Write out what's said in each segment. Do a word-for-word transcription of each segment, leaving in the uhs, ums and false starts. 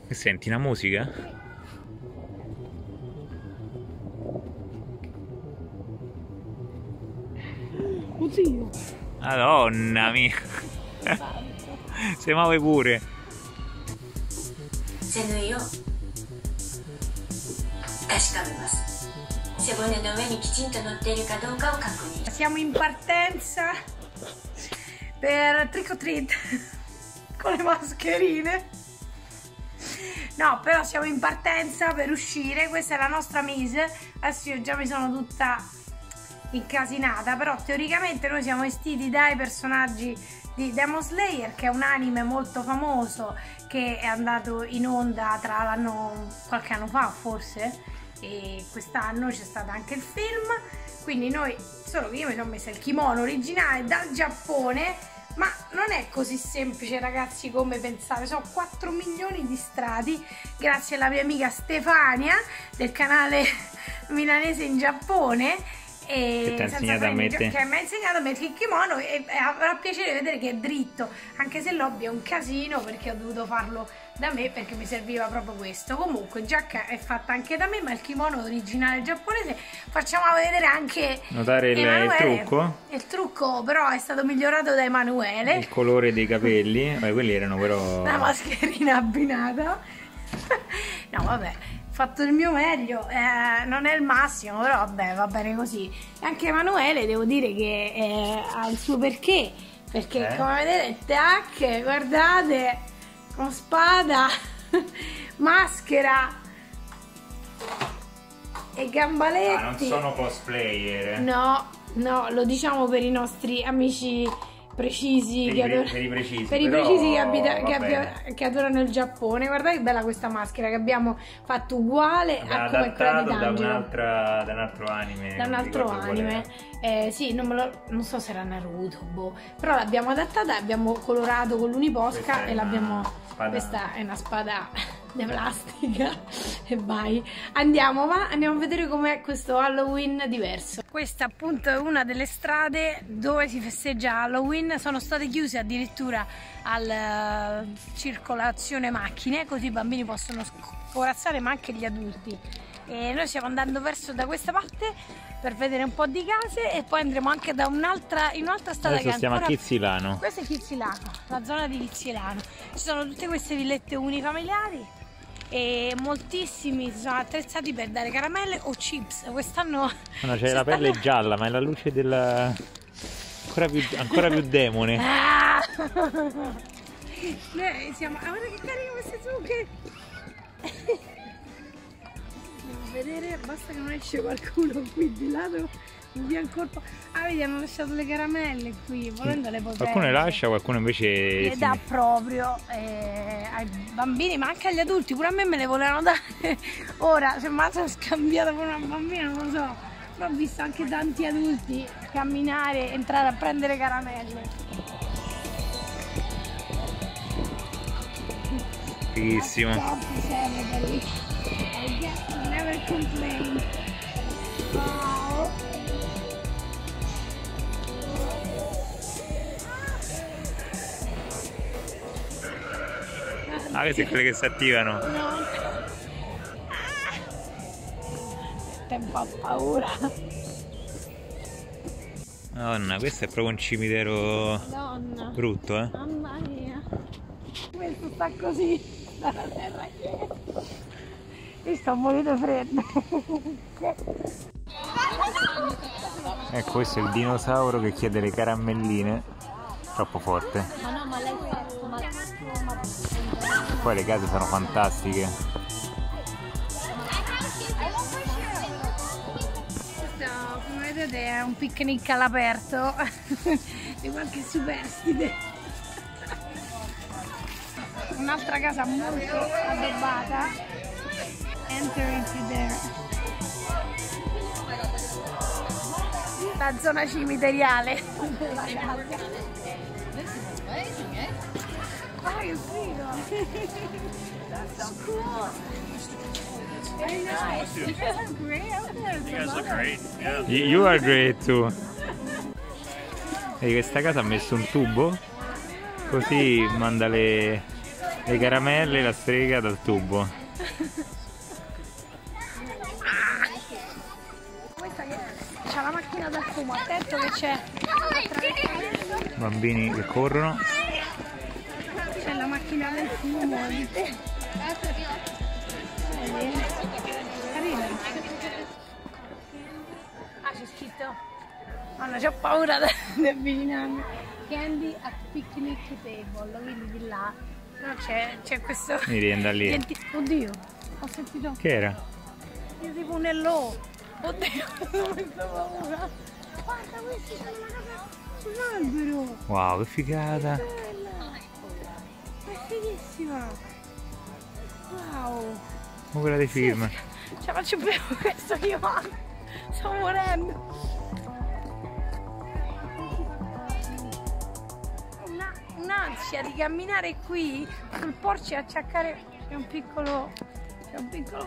E senti una musica? Oddio. Madonna mia. Se muove pure. Siamo in partenza per trick or treat con le mascherine. No, però siamo in partenza per uscire. Questa è la nostra mise. Adesso io già mi sono tutta incasinata, però teoricamente noi siamo vestiti dai personaggi di Demon Slayer, che è un anime molto famoso che è andato in onda tra l'anno, qualche anno fa forse, e quest'anno c'è stato anche il film. Quindi noi, solo che io mi sono messa il kimono originale dal Giappone, ma non è così semplice ragazzi come pensate. Sono quattro milioni di strati, grazie alla mia amica Stefania del canale milanese in Giappone, e che, insegnato a mettere... che mi ha insegnato a mettere il kimono, e, e avrà piacere vedere che è dritto, anche se l'hobby è un casino perché ho dovuto farlo da me perché mi serviva proprio questo. Comunque giacca è fatta anche da me, ma il kimono originale giapponese. Facciamo vedere anche notare il, il trucco. Il trucco però è stato migliorato da Emanuele. Il colore dei capelli. Beh, quelli erano però la mascherina abbinata. No vabbè, fatto il mio meglio, eh, non è il massimo, però vabbè, va bene così. E anche Emanuele devo dire che eh, ha il suo perché, perché eh? come vedete, tac, guardate, con spada, maschera e gambaletti. Ah, non sono cosplayer. No, no, lo diciamo per i nostri amici precisi, per, che i, ador- per i precisi, per i però, precisi che, abita- che, abbia- che adorano il Giappone. Guardate che bella questa maschera che abbiamo fatto uguale a come quella di D'Angelo, da, un'altra, da un altro anime. Da un altro anime. Eh, sì, non, me lo, non so se era Naruto, boh. Però l'abbiamo adattata, abbiamo colorato con l'uniposca e l'abbiamo. Spada. Questa è una spada di plastica. E vai. Andiamo, va? Andiamo a vedere com'è questo Halloween diverso. Questa appunto è una delle strade dove si festeggia Halloween. Sono state chiuse addirittura alla circolazione macchine, così i bambini possono corazzare, ma anche gli adulti. E noi stiamo andando verso da questa parte per vedere un po' di case e poi andremo anche da un'altra in un'altra strada. Adesso che stiamo ancora... a Chizzilano. Questo è Chizzilano, la zona di Chizzilano. Ci sono tutte queste villette unifamiliari e moltissimi si sono attrezzati per dare caramelle o chips. Quest'anno no, c'è la pelle stanno... gialla, ma è la luce della ancora più, ancora più demone. Ah! Noi siamo... Ah, guarda che carino queste zucche! Vedere, basta che non esce qualcuno qui di lato in via il corpo. Ah, vedi, hanno lasciato le caramelle qui, volendo le potenti. Qualcuno le lascia, qualcuno invece le si... dà proprio eh, ai bambini, ma anche agli adulti. Pure a me me le volevano dare. Ora, se mi sono scambiata con una bambina, non lo so, però ho visto anche tanti adulti camminare, entrare a prendere caramelle. Fighissimo. Never complain. Wow. Ah, queste sono quelle che si attivano. No. Tempo a paura. Madonna, questo è proprio un cimitero Donna. brutto, eh? Mamma mia. Questo sta così dalla terra. Io sto morendo freddo. Ecco, questo è il dinosauro che chiede le caramelline. Troppo forte. Ma no, ma lei poi le case sono fantastiche. Questo, come vedete, è un picnic all'aperto di qualche superstite. Un'altra casa molto addobbata. Enter into there. La zona cimiteriale della casa. Ah, che figo! That's so cool! Very nice! You guys look great out there! You guys look great! Yeah. You are great too! Vedi, questa casa ha messo un tubo, così manda le... Le caramelle, la strega dal tubo. Questa che c'ha la macchina da fumo, attento che c'è. Bambini che corrono. C'è la macchina del fumo. Carina. Ah, c'è scritto. Allora, c'ho paura di avvicinarmi. Candy at picnic table, quindi di là. No, c'è questo. Mi viene da lì. Oddio, ho sentito. Che era? Io tipo un hello. Oddio, ho messo paura. Guarda, questi sono una casa sull'albero. Wow, che figata. Che bella. È fighissima. Wow. Come quella dei film. Ce la faccio più questo io. Sto morendo. Un'ansia di camminare qui sul porcio e acciaccare. C'è un piccolo. C'è un piccolo.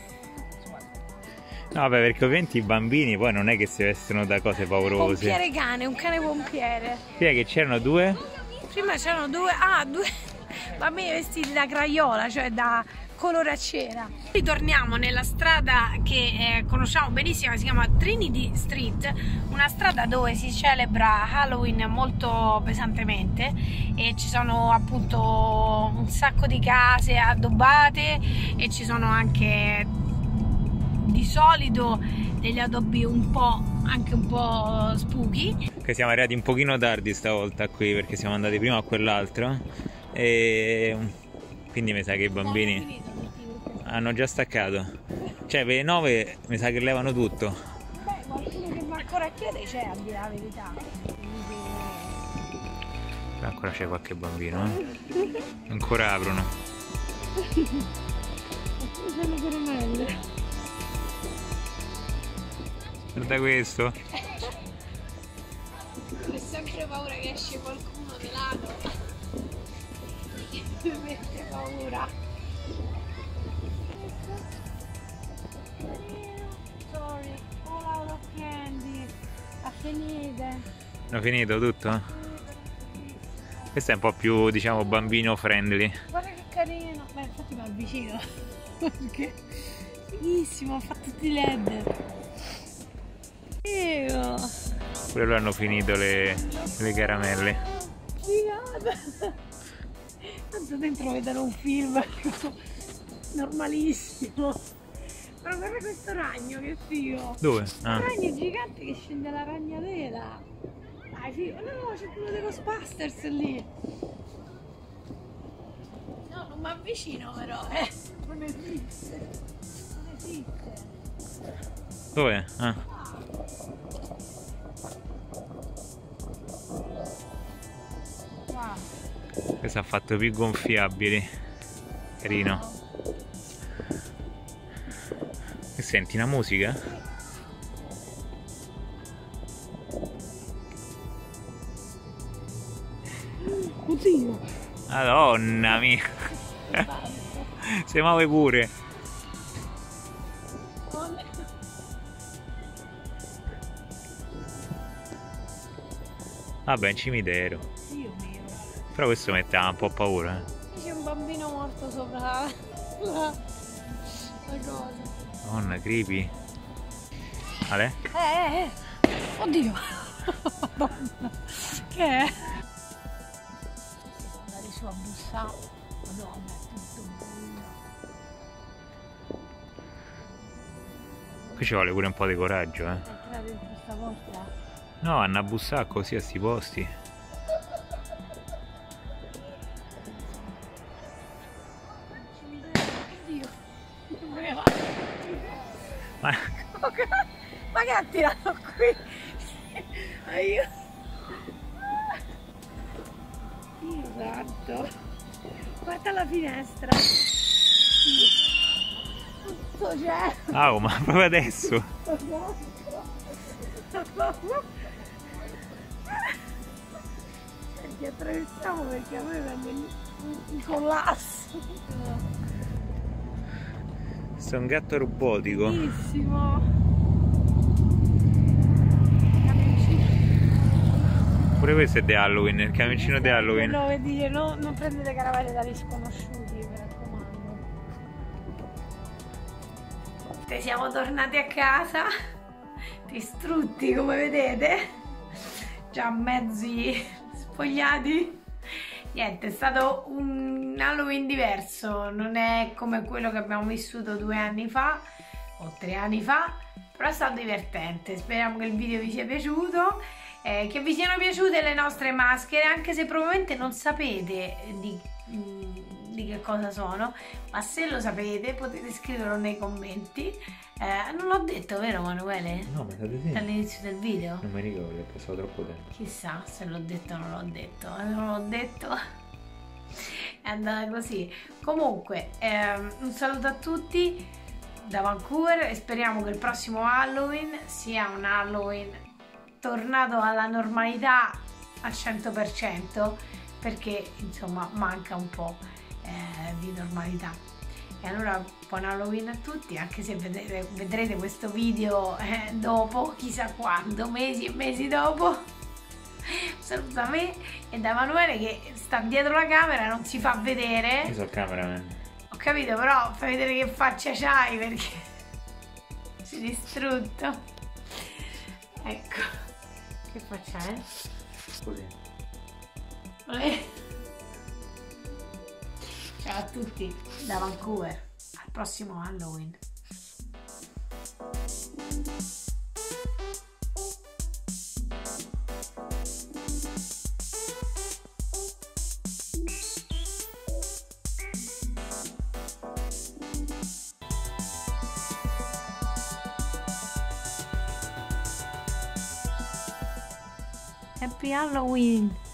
No, vabbè, perché ovviamente i bambini poi non è che si vestono da cose paurose. Pompiere cane, un cane pompiere. Prima che c'erano due? Prima c'erano due. Ah, due bambini vestiti da craiola, cioè da colore a cera. Ritorniamo nella strada che eh, conosciamo benissimo, che si chiama Trinity Street, una strada dove si celebra Halloween molto pesantemente e ci sono appunto un sacco di case addobbate e ci sono anche di solito degli addobbi un po' anche un po' spooky. Che siamo arrivati un pochino tardi stavolta qui perché siamo andati prima a quell'altro e quindi mi sa che i bambini hanno già staccato. Cioè per le nove mi sa che levano tutto. Beh, qualcuno che va ancora a chiedere c'è, a dire la verità. Ancora c'è qualche bambino, eh? Ancora aprono. Sono caramelle. Guarda questo. Ho sempre paura che esce qualcuno di lato. Mi mette paura. Sorry, all out of candy. Ha finito. Hanno finito tutto? Questo è un po' più, diciamo, bambino friendly. Guarda che carino. Beh, infatti mi avvicino. Perché fighissimo, ha fatto tutti i led. Figo. Pure loro hanno finito le, le caramelle. Figata. Tanto dentro vedono un film normalissimo. Però guarda questo ragno, che figo. Dove? Ah. Un ragno gigante che scende la ragnatela. Dai, figo. No, no, c'è quello dello Ghostbusters lì. No, non mi avvicino però, eh. Non esiste. Non esiste. Dove? Ah. Wow. Questo ha fatto più gonfiabili. Carino. E senti una musica? Oddio. Madonna mia. Si muove pure. Vabbè, un cimitero. Dio mio. Però questo mette un po' paura, eh. C'è un bambino morto sopra la, la, la cosa. Madonna, creepy. Ale? Eh, eh, eh. Oddio. Madonna. Che è? Andare su a bussare. Madonna, è tutto buio. Qui ci vuole pure un po' di coraggio, eh. Entrare dentro questa porta. No, vanno a bussare così a sti posti. Oddio. Ma... Ma che ha tirato qui? Aiuto. Esatto. Guarda la finestra. Tutto c'è. Ah, oh, ma proprio adesso. Senti, attraversiamo perché a me prende il, il collasso. Questo è un gatto robotico. Bellissimo. pure questo è di Halloween, il camioncino di Halloween. No, e dice no, non prendete caramelle dagli sconosciuti, mi raccomando. Te siamo tornati a casa, distrutti come vedete, già mezzi spogliati. Niente, è stato un Halloween diverso, non è come quello che abbiamo vissuto due anni fa o tre anni fa, però è stato divertente. Speriamo che il video vi sia piaciuto, eh, che vi siano piaciute le nostre maschere, anche se probabilmente non sapete di, di che cosa sono, ma se lo sapete potete scriverlo nei commenti. Eh, non l'ho detto, vero Manuele? No, ma state sì. All'inizio del video? Non mi ricordo, è passato troppo tempo. Chissà se l'ho detto o non l'ho detto. Non l'ho detto. È andata così. Comunque, ehm, un saluto a tutti da Vancouver e speriamo che il prossimo Halloween sia un Halloween tornato alla normalità al cento per cento, perché insomma manca un po' eh, di normalità. E allora buon Halloween a tutti, anche se vedrete, vedrete questo video eh, dopo, chissà quando, mesi e mesi dopo. Saluto da me e da Manuele che sta dietro la camera, non si fa vedere. Io sono il cameraman. Ho capito, però fai vedere che faccia c'hai perché sei distrutto. Ecco, che faccia è? Così. Ciao a tutti da Vancouver, al prossimo Halloween. Happy Halloween!